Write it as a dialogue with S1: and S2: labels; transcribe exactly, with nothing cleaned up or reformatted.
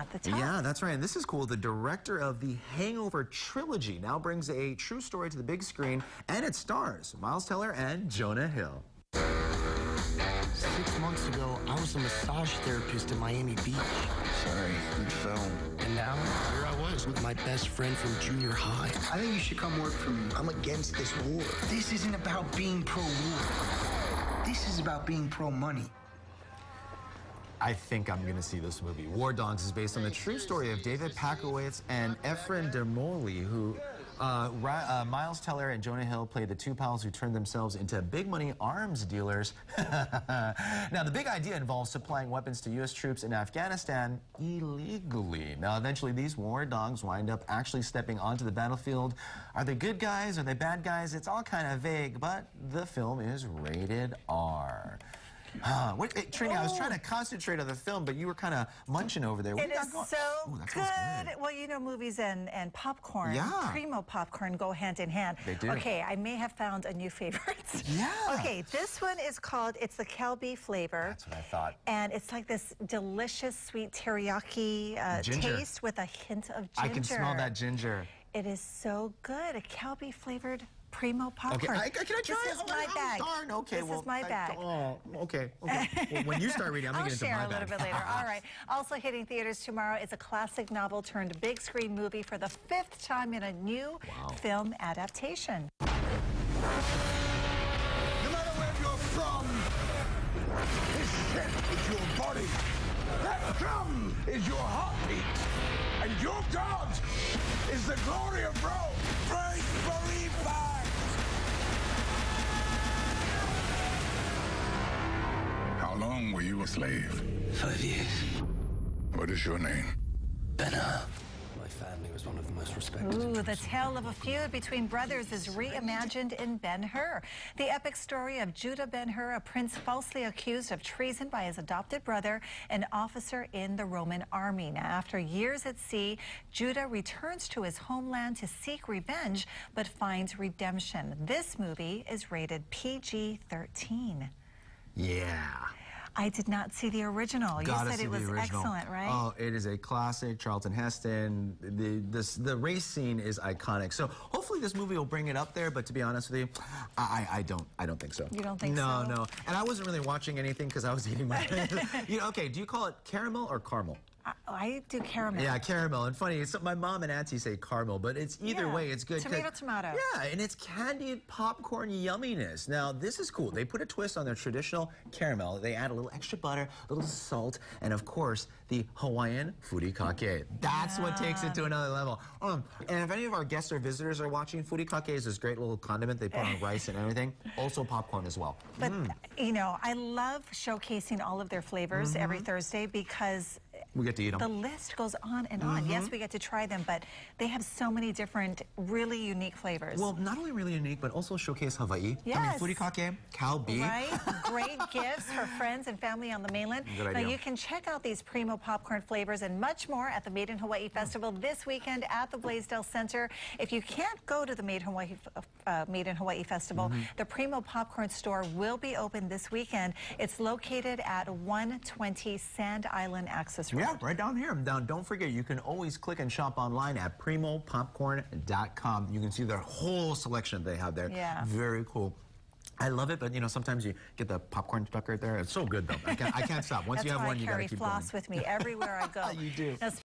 S1: at the top.
S2: Yeah, that's right. And this is cool. The director of the Hangover trilogy now brings a true story to the big screen, and it stars Miles Teller and Jonah Hill.
S3: Six months ago, I was a massage therapist in Miami Beach.
S4: Sorry, you fell.
S3: And now, here I was with my best friend from junior high.
S4: I think you should come work for me.
S3: I'm against this war.
S4: This isn't about being pro-war. This is about being pro-money.
S2: I think I'm going to see this movie. War Dogs is based on the true story of David Pakowitz and Efren Dermoli, who uh, uh, Miles Teller and Jonah Hill played the two pals who turned themselves into big money arms dealers. Now, the big idea involves supplying weapons to U S troops in Afghanistan illegally. Now, eventually, these war dogs wind up actually stepping onto the battlefield. Are they good guys? Are they bad guys? It's all kind of vague, but the film is rated R. Uh, what, hey, Trini, oh. I was trying to concentrate on the film, but you were kind of munching over there. What
S1: it is so
S2: Ooh,
S1: good.
S2: good.
S1: Well, you know, movies and, and popcorn,
S2: yeah.
S1: Primo popcorn go hand in hand.
S2: They do.
S1: Okay, I may have found a new favorite.
S2: Yeah.
S1: Okay, this one is called, it's the Calbee flavor.
S2: That's what I thought.
S1: And it's like this delicious sweet teriyaki uh, taste with a hint of ginger.
S2: I can smell that ginger.
S1: It is so good. A Calbee flavored Primo popcorn.
S2: Okay, I, can I try
S1: this
S2: it?
S1: is my
S2: oh,
S1: bag.
S2: Darn, okay.
S1: This
S2: well,
S1: is my
S2: I,
S1: bag.
S2: Oh, okay. okay. Well, when you start reading, I'm going to get into my bag.
S1: I'll share a little bit later. All right. Also hitting theaters tomorrow is a classic novel turned big screen movie for the fifth time in a new
S2: wow.
S1: film adaptation.
S5: No matter where you're from, this ship is your body. That drum is your heartbeat. And your God is the glory of Rome. Break, believe that. How long were you a slave?
S3: Five years.
S5: What is your name?
S3: Ben-Hur. My family was one of the most respected.
S1: Ooh, the tale of a feud between brothers is reimagined in Ben-Hur. The epic story of Judah Ben-Hur, a prince falsely accused of treason by his adopted brother, an officer in the Roman army. Now, after years at sea, Judah returns to his homeland to seek revenge, but finds redemption. This movie is rated P G thirteen.
S2: Yeah.
S1: I did not see the original.
S2: Gotta
S1: you said
S2: see
S1: it was
S2: the original.
S1: excellent, right?
S2: Oh, it is a classic. Charlton Heston. The this the race scene is iconic. So hopefully this movie will bring it up there. But to be honest with you, I I don't I don't think so.
S1: You don't think
S2: no,
S1: so?
S2: No, no. And I wasn't really watching anything because I was eating my. you know, okay. Do you call it caramel or caramel?
S1: I, I do caramel.
S2: Yeah, caramel. And funny, it's, my mom and auntie say caramel, but it's either
S1: yeah.
S2: way, it's good.
S1: Tomato, tomato.
S2: Yeah, and it's candied popcorn yumminess. Now, this is cool. They put a twist on their traditional caramel. They add a little extra butter, a little salt, and of course, the Hawaiian furikake. That's yeah. what takes it to another level. Um, and if any of our guests or visitors are watching, furikake is this great little condiment they put on rice and everything. Also popcorn as well.
S1: But,
S2: mm.
S1: you know, I love showcasing all of their flavors mm-hmm. every Thursday because
S2: we get to eat them.
S1: The list goes on and on. Mm-hmm. Yes, we get to try them, but they have so many different, really unique flavors.
S2: Well, not only really unique, but also showcase Hawaii.
S1: Yes.
S2: I mean, furikake, Calbee.
S1: Right? Great gifts for friends and family on the mainland.
S2: Good
S1: now,
S2: idea.
S1: you can check out these Primo popcorn flavors and much more at the Made in Hawaii Festival mm. this weekend at the Blaisdell Center. If you can't go to the Made in Hawaii, uh, Made in Hawaii Festival, mm-hmm. the Primo popcorn store will be open this weekend. It's located at one twenty Sand Island Access Road.
S2: Yeah, right down here. Now, don't forget, you can always click and shop online at primo popcorn dot com. You can see their whole selection they have there.
S1: Yeah.
S2: Very cool. I love it, but you know, sometimes you get the popcorn stuck right there. It's so good, though. I can't, I can't stop. Once
S1: That's
S2: you have
S1: why
S2: one,
S1: I
S2: you got to keep going.
S1: carry floss with me everywhere I go.
S2: You do.
S1: Now,